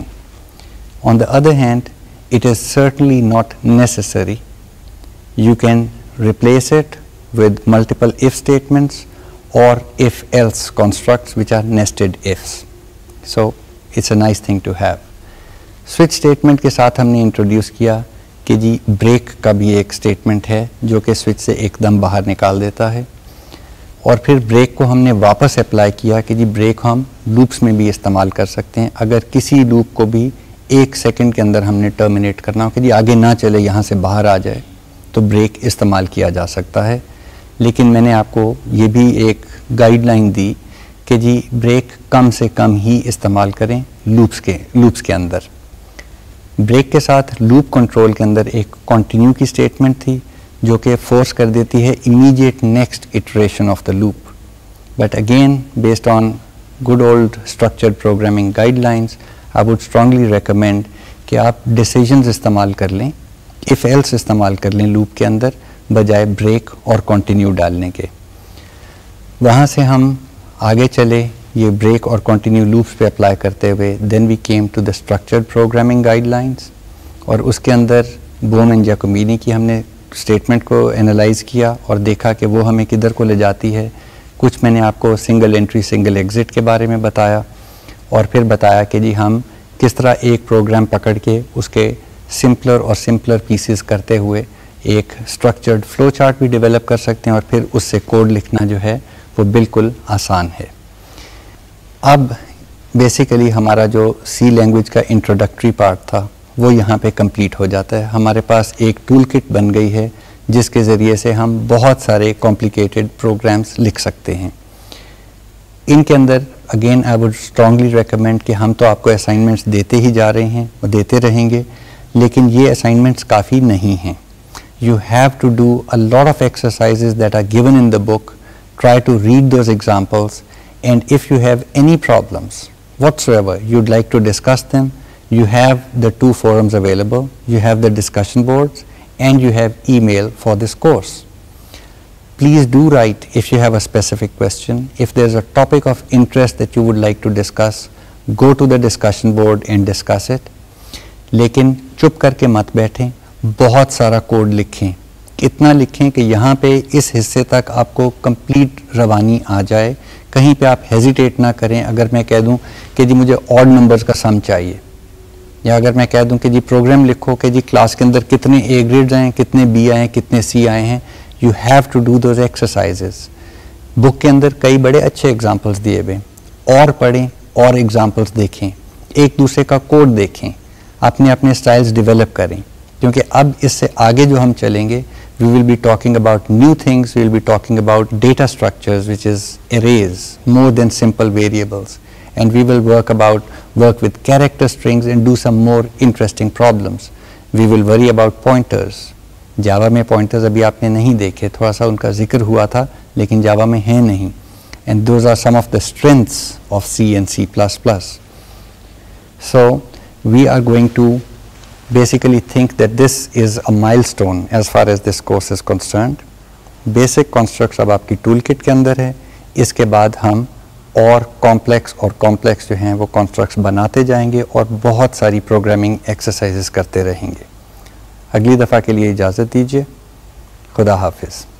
On the other hand, it is certainly not necessary. You can replace it with multiple if statements or if else constructs which are nested ifs. So it's a nice thing to have. Switch statement के साथ हमने introduce किया कि जी break का भी एक statement है जो कि स्विच से एकदम बाहर निकाल देता है, और फिर ब्रेक को हमने वापस अप्लाई किया कि जी ब्रेक हम लूप्स में भी इस्तेमाल कर सकते हैं। अगर किसी लूप को भी 1 सेकंड के अंदर हमने टर्मिनेट करना हो कि जी आगे ना चले, यहाँ से बाहर आ जाए, तो ब्रेक इस्तेमाल किया जा सकता है। लेकिन मैंने आपको ये भी एक गाइडलाइन दी कि जी ब्रेक कम से कम ही इस्तेमाल करें लूप्स के अंदर। ब्रेक के साथ लूप कंट्रोल के अंदर एक कंटिन्यू की स्टेटमेंट थी जो कि फोर्स कर देती है immediate next iteration of the loop. But again based on good old structured programming guidelines, I would strongly recommend कि आप डिसीजंस इस्तेमाल कर लें, इफ एल्स इस्तेमाल कर लें लूप के अंदर बजाय ब्रेक और कंटिन्यू डालने के। वहाँ से हम आगे चले ये ब्रेक और कंटिन्यू लूप्स पे अप्लाई करते हुए, then we came to the structured programming guidelines, और उसके अंदर बोम एंड जैकोबिनी की हमने स्टेटमेंट को एनालाइज किया और देखा कि वो हमें किधर को ले जाती है। कुछ मैंने आपको सिंगल एंट्री सिंगल एग्जिट के बारे में बताया, और फिर बताया कि जी हम किस तरह एक प्रोग्राम पकड़ के उसके सिंपलर और सिंपलर पीसेस करते हुए एक स्ट्रक्चर्ड फ्लो चार्ट भी डेवलप कर सकते हैं, और फिर उससे कोड लिखना जो है वो बिल्कुल आसान है। अब बेसिकली हमारा जो सी लैंग्वेज का इंट्रोडक्टरी पार्ट था वो यहाँ पे कंप्लीट हो जाता है। हमारे पास एक टूल किट बन गई है जिसके ज़रिए से हम बहुत सारे कॉम्प्लिकेटेड प्रोग्राम्स लिख सकते हैं। इनके अंदर again I would strongly recommend कि हम तो आपको असाइनमेंट्स देते ही जा रहे हैं और देते रहेंगे, लेकिन ये असाइनमेंट्स काफ़ी नहीं हैं। You have to do a lot of exercises that are given in the book. Try to read those examples, and if you have any problems whatsoever, you'd like to discuss them, you have the 2 forums available. You have the discussion boards and you have email for this course. Please do write if you have a specific question. If there's a topic of interest that you would like to discuss, go to the discussion board and discuss it. लेकिन चुप करके मत बैठें, बहुत सारा code लिखें, इतना लिखें कि यहाँ पे इस हिस्से तक आपको कंप्लीट रवानी आ जाए। कहीं पे आप हेजिटेट ना करें। अगर मैं कह दूं कि जी मुझे ऑड नंबर्स का सम चाहिए, या अगर मैं कह दूं कि जी प्रोग्राम लिखो कि जी क्लास के अंदर कितने ए ग्रेड्स आए हैं, कितने बी आए हैं, कितने सी आए हैं, you have to do those exercises. Book के अंदर कई बड़े अच्छे एग्जाम्पल्स दिए हुए, और पढ़ें और एग्जाम्पल्स देखें, एक दूसरे का कोड देखें, अपने अपने स्टाइल्स डेवलप करें, क्योंकि अब इससे आगे जो हम चलेंगे, we will be talking about new things. We will be talking about data structures, which is arrays, more than simple variables, and we will work with character strings and do some more interesting problems. We will worry about pointers. जावा में pointers अभी आपने नहीं देखे, थोड़ा सा उनका जिक्र हुआ था, लेकिन जावा में है नहीं, and those are some of the strengths of C and C++. So we are going to basically think that this is a milestone as far as this course is concerned. Basic constructs अब आपकी tool kit के अंदर है, इसके बाद हम और complex जो हैं वो constructs बनाते जाएंगे और बहुत सारी प्रोग्रामिंग एक्सरसाइजेस करते रहेंगे। अगली दफ़ा के लिए इजाज़त दीजिए। खुदा हाफिज़।